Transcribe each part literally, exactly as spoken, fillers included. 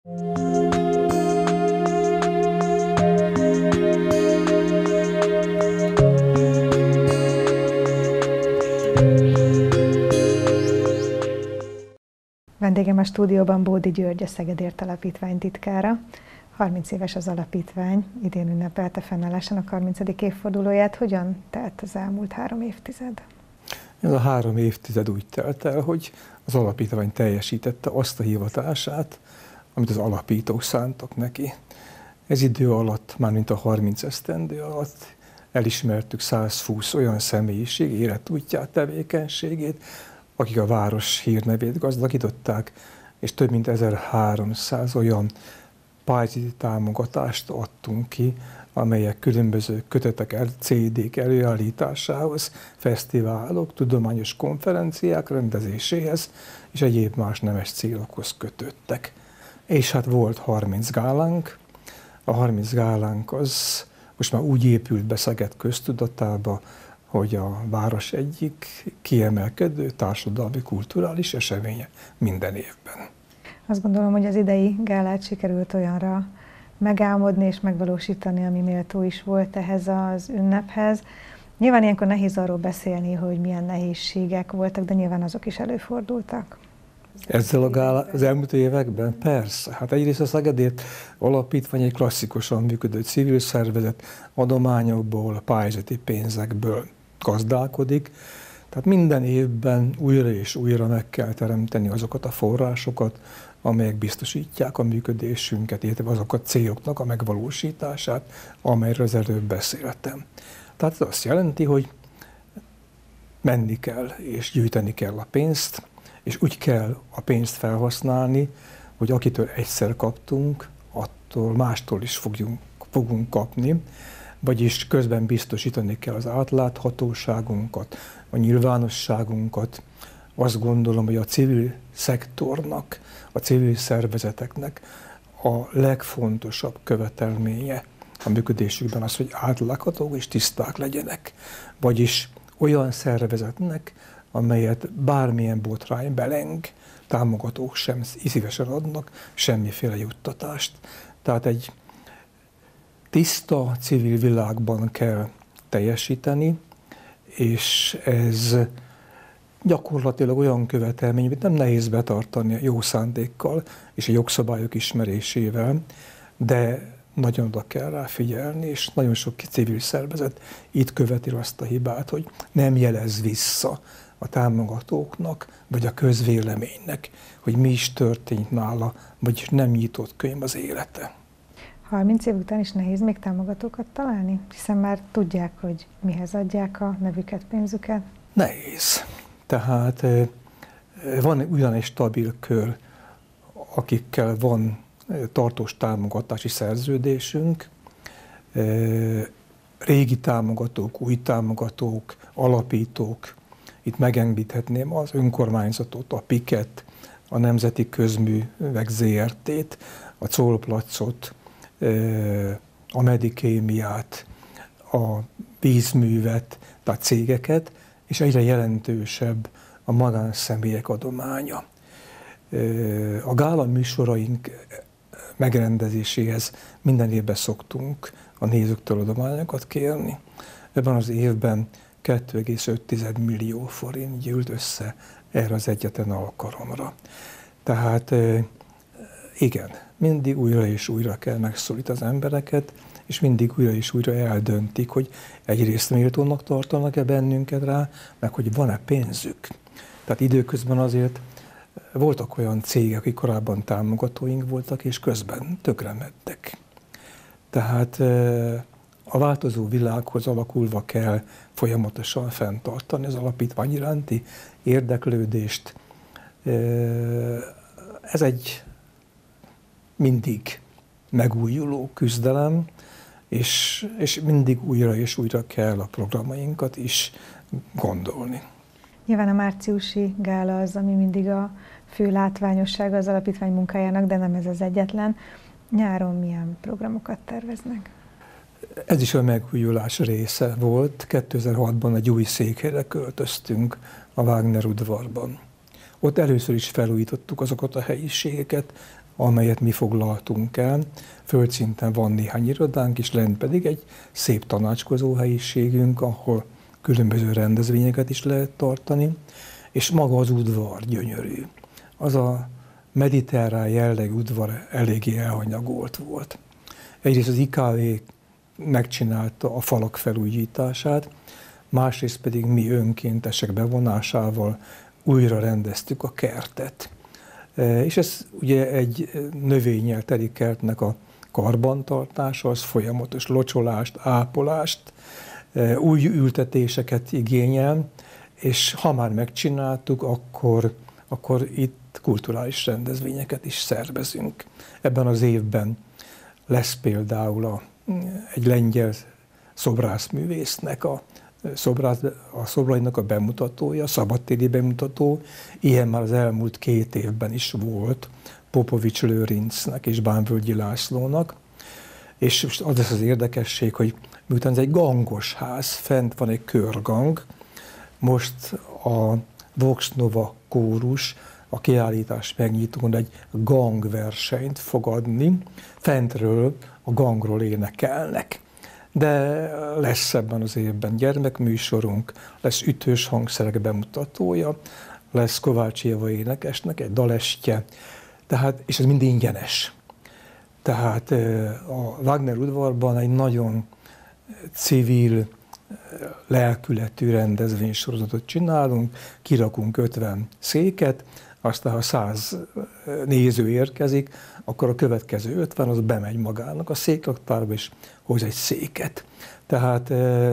Vendégem a stúdióban Bódi György, a Szegedért Alapítvány titkára. harminc éves az alapítvány, idén ünnepelte fennállásának harmincadik évfordulóját. Hogyan telt az elmúlt három évtized? Ez a három évtized úgy telt el, hogy az alapítvány teljesítette azt a hivatását, amit az alapítók szántak neki. Ez idő alatt, mármint a harminc esztendő alatt elismertük száz húsz olyan személyiség életútját, tevékenységét, akik a város hírnevét gazdagították, és több mint ezerháromszáz olyan pályázati támogatást adtunk ki, amelyek különböző kötetek, cé dé-k előállításához, fesztiválok, tudományos konferenciák rendezéséhez és egyéb más nemes célokhoz kötöttek. És hát volt harminc gálánk. A harminc gálánk az most már úgy épült be Szeged köztudatába, hogy a város egyik kiemelkedő társadalmi, kulturális eseménye minden évben. Azt gondolom, hogy az idei gálát sikerült olyanra megálmodni és megvalósítani, ami méltó is volt ehhez az ünnephez. Nyilván ilyenkor nehéz arról beszélni, hogy milyen nehézségek voltak, de nyilván azok is előfordultak. Ezzel a gálá, az elmúlt években? Persze. Hát egyrészt a Szegedért Alapítvány egy klasszikusan működő civil szervezet, adományokból, pályázati pénzekből gazdálkodik. Tehát minden évben újra és újra meg kell teremteni azokat a forrásokat, amelyek biztosítják a működésünket, illetve azok a céloknak a megvalósítását, amelyről az előbb beszéltem. Tehát ez azt jelenti, hogy menni kell és gyűjteni kell a pénzt, és úgy kell a pénzt felhasználni, hogy akitől egyszer kaptunk, attól mástól is fogjunk, fogunk kapni, vagyis közben biztosítani kell az átláthatóságunkat, a nyilvánosságunkat. Azt gondolom, hogy a civil szektornak, a civil szervezeteknek a legfontosabb követelménye a működésükben az, hogy átláthatók és tiszták legyenek. Vagyis olyan szervezetnek, amelyet bármilyen botrány beleng, támogatók sem szívesen adnak semmiféle juttatást. Tehát egy tiszta civil világban kell teljesíteni, és ez gyakorlatilag olyan követelmény, amit nem nehéz betartani a jó szándékkal és a jogszabályok ismerésével, de nagyon oda kell rá figyelni, és nagyon sok civil szervezet itt követi azt a hibát, hogy nem jelez vissza a támogatóknak, vagy a közvéleménynek, hogy mi is történt nála, vagyis nem nyitott könyv az élete. harminc év után is nehéz még támogatókat találni? Hiszen már tudják, hogy mihez adják a nevüket, pénzüket. Nehéz. Tehát van ugyan egy stabil kör, akikkel van tartós támogatási szerződésünk, régi támogatók, új támogatók, alapítók. Itt megengedhetném az önkormányzatot, a Piket, a Nemzeti Közművek zé er té-t, a Czolplacot, a Medikémiát, a vízművet, tehát cégeket, és egyre jelentősebb a magánszemélyek adománya. A gála műsoraink megrendezéséhez minden évben szoktunk a nézőktől adományokat kérni. Ebben az évben kettő egész öt millió forint gyűlt össze erre az egyetlen alkalomra. Tehát igen, mindig újra és újra kell megszólítani az embereket, és mindig újra és újra eldöntik, hogy egyrészt méltónak tartanak-e bennünket rá, meg hogy van-e pénzük. Tehát időközben azért voltak olyan cégek, akik korábban támogatóink voltak, és közben tönkrementek. Tehát a változó világhoz alakulva kell folyamatosan fenntartani az alapítvány iránti érdeklődést. Ez egy mindig megújuló küzdelem, és, és mindig újra és újra kell a programjainkat is gondolni. Nyilván a márciusi gála az, ami mindig a fő látványossága az alapítvány munkájának, de nem ez az egyetlen. Nyáron milyen programokat terveznek? Ez is a megújulás része volt. kétezer-hatban egy új székhelyre költöztünk a Wagner udvarban. Ott először is felújítottuk azokat a helyiségeket, amelyet mi foglaltunk el. Földszinten van néhány irodánk, és lent pedig egy szép tanácskozó helyiségünk, ahol különböző rendezvényeket is lehet tartani, és maga az udvar gyönyörű. Az a mediterrán jellegű udvar eléggé elhanyagolt volt. Egyrészt az i ká vé megcsinálta a falak felújítását, másrészt pedig mi önkéntesek bevonásával újra rendeztük a kertet. És ez ugye egy növényel teli kertnek a karbantartása, az folyamatos locsolást, ápolást, új ültetéseket igényel, és ha már megcsináltuk, akkor, akkor itt kulturális rendezvényeket is szervezünk. Ebben az évben lesz például a, egy lengyel szobrászművésznek a, szobrász, a szobrainak a bemutatója, szabadtéri bemutató. Ilyen már az elmúlt két évben is volt Popovics Lőrincnek és Bánvölgyi Lászlónak. És az lesz az érdekesség, hogy miután ez egy gangos ház, fent van egy körgang, most a Vox Nova kórus a kiállítás megnyitón egy gangversenyt fog adni, fentről a gangról énekelnek. De lesz ebben az évben gyermekműsorunk, lesz ütős hangszerek bemutatója, lesz Kovács Éva énekesnek egy dalestje, tehát, és ez mind ingyenes. Tehát a Wagner udvarban egy nagyon civil, lelkületű rendezvénysorozatot csinálunk, kirakunk ötven széket, aztán ha száz néző érkezik, akkor a következő ötven az bemegy magának a székraktárba, és hoz egy széket. Tehát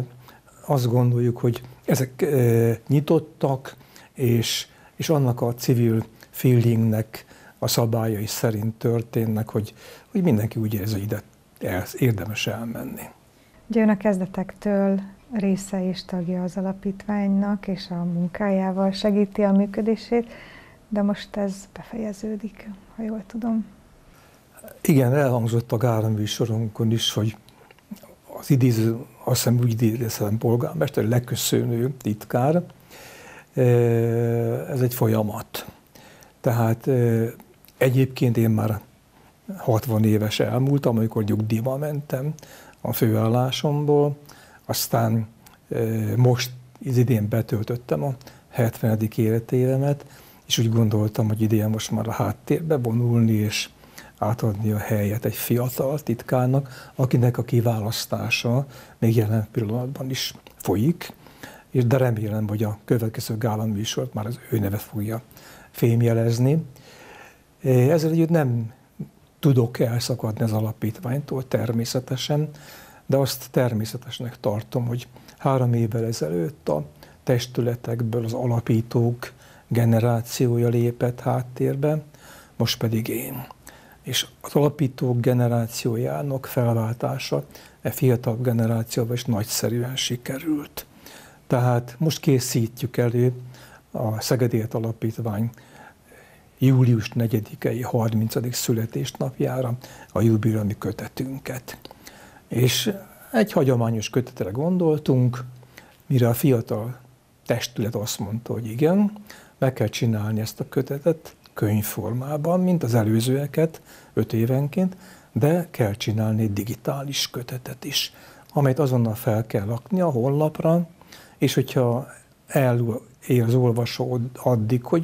azt gondoljuk, hogy ezek nyitottak, és, és annak a civil feelingnek a szabályai szerint történnek, hogy, hogy mindenki úgy érzi, hogy ide el, érdemes elmenni. Ugye ön a kezdetektől része és tagja az alapítványnak, és a munkájával segíti a működését, de most ez befejeződik, ha jól tudom. Igen, elhangzott a gálaműsorunkon is, hogy az idéző, azt hiszem úgy idézem polgármester, leköszönő titkár, ez egy folyamat. Tehát egyébként én már hatvan éves elmúltam, amikor nyugdíjba mentem a főállásomból, aztán most idén betöltöttem a hetvenedik életévemet, és úgy gondoltam, hogy idén most már a háttérbe vonulni, és átadni a helyet egy fiatal titkárnak, akinek a kiválasztása még jelen pillanatban is folyik, és de remélem, hogy a következő gálaműsort már az ő neve fogja fémjelezni. Ezzel együtt nem tudok elszakadni az alapítványtól természetesen, de azt természetesnek tartom, hogy három évvel ezelőtt a testületekből az alapítók generációja lépett háttérbe, most pedig én. És az alapítók generációjának felváltása e fiatal generációban is nagyszerűen sikerült. Tehát most készítjük elő a Szegedért Alapítvány július negyedikei harmincadik születésnapjára a jubileumi kötetünket. És egy hagyományos kötetre gondoltunk, mire a fiatal testület azt mondta, hogy igen, meg kell csinálni ezt a kötetet könyvformában, mint az előzőeket, öt évenként, de kell csinálni egy digitális kötetet is, amelyet azonnal fel kell rakni a honlapra, és hogyha elér az olvasó addig, hogy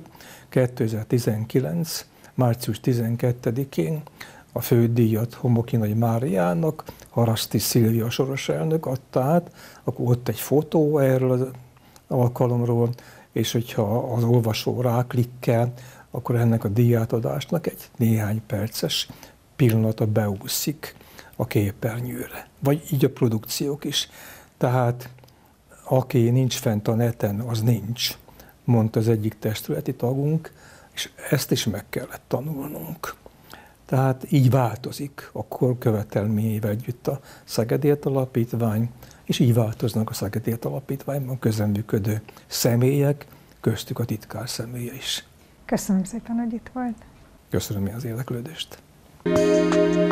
kétezer-tizenkilenc. március tizenkettedikén a fődíjat Homokinai Máriának Haraszti Szilvia soros elnök adta át, akkor ott egy fotó erről az alkalomról, és hogyha az olvasó ráklikkel, akkor ennek a díjátadásnak egy néhány perces pillanata beúszik a képernyőre. Vagy így a produkciók is. Tehát aki nincs fent a neten, az nincs, mondta az egyik testületi tagunk, és ezt is meg kellett tanulnunk. Tehát így változik a kor követelményével együtt a Szegedért Alapítvány, és így változnak a Szegedért Alapítványban közreműködő személyek, köztük a titkár személye is. Köszönöm szépen, hogy itt volt. Köszönöm én az érdeklődést.